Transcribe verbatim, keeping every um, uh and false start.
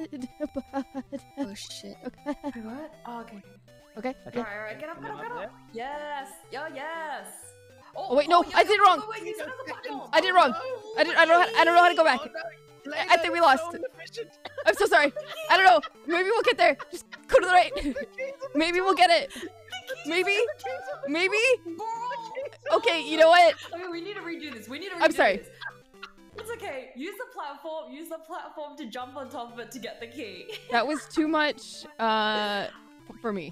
Oh shit. Wait, what? Oh, okay. Okay. Alright, alright, get up, get up, get up. Yes. Yo, yes. Oh wait, no, yeah, I did it yeah, wrong. Wait, wait, use it as a platform. I did it wrong. I did. I don't. Know, I don't know how to go back. Oh, no. I think we lost. So inefficient. I'm so sorry. I don't know. Maybe we'll get there. Just go to the right. Maybe we'll get it. Maybe. Maybe. Okay. You know what? Okay, we need to redo this. We need to redo I'm sorry. this. It's okay. Use the platform. Use the platform to jump on top of it to get the key. That was too much. Uh, for me.